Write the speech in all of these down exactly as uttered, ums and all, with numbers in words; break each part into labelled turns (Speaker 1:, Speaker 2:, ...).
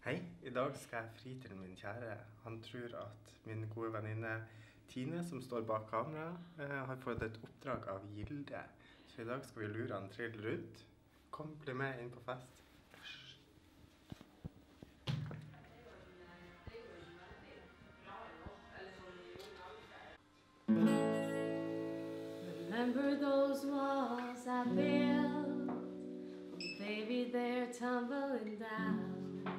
Speaker 1: Hei, i dag skal jeg fri til min kjære. Han tror at min gode venninne Tine, som står bak kamera, har fått et oppdrag av Gilde. Så i dag skal vi lure han trill rundt. Kom, bli med inn på fest.
Speaker 2: Remember those walls I built? Baby, they're tumbling down.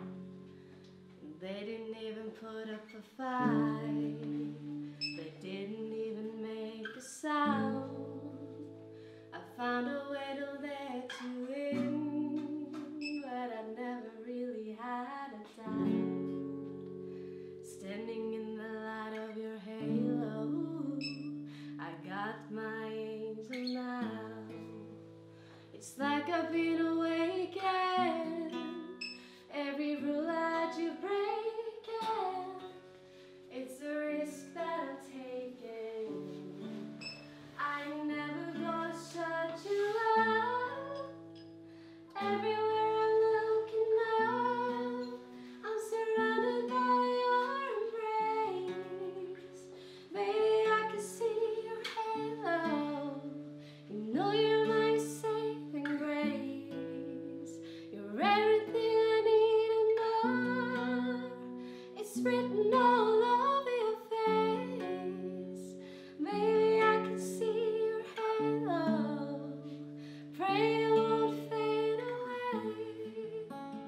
Speaker 2: They didn't even put up a fight. They didn't even make a sound. I found a way to let you in, but I never really had a doubt. Standing in the light of your halo, I got my angel now. It's like I've been awakened. Every rule that you break it, it's a risk that I'm taking. I'm never gonna shut you out. Everywhere I'm looking now, I'm surrounded by your embrace. Baby, I can see your halo. You know you're my saving grace. You're everything I need and more. It's written all over your face. Baby, I can see your halo. Pray it won't fade away.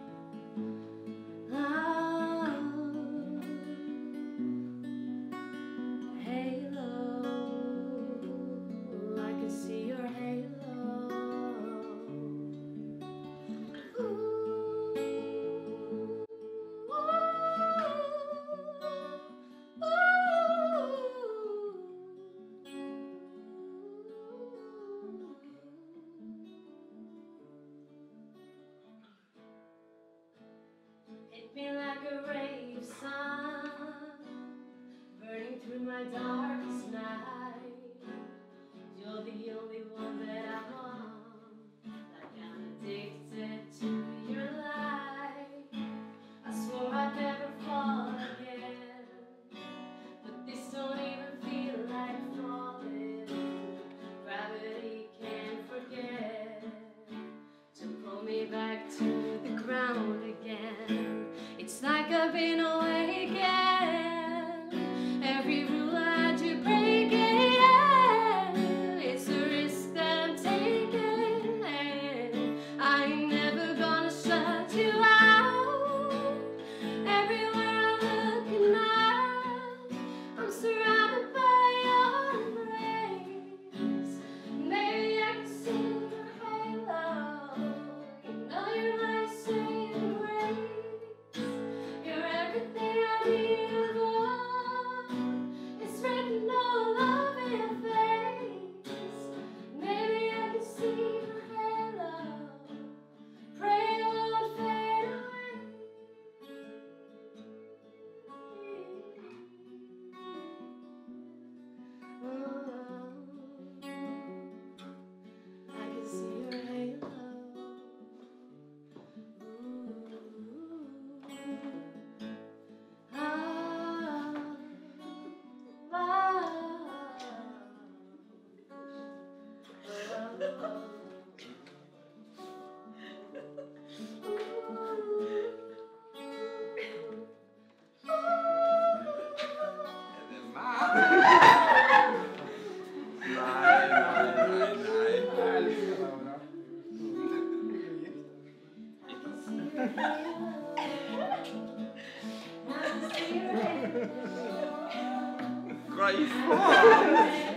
Speaker 2: Oh, halo. I can see your halo. Hit me like a ray of sun, burning through my darkest night. You're the only one that I want, like I'm addicted to your light. I swore I'd never fall again, but this don't even feel like falling. Gravity can't forget to pull me back to the ground again. It's like I've been awakened. Every rule I do break it. It's a risk that I'm taking. I ain't never gonna shut you out. Everywhere I'm looking now, I'm surrounded by your embrace. Maybe I can see your halo. You know you're my saving grace. You're everything I need and more. It's written all over your face. Maybe I can see your halo. Pray it won't fade away. Oh, I can see your halo.
Speaker 1: Christ!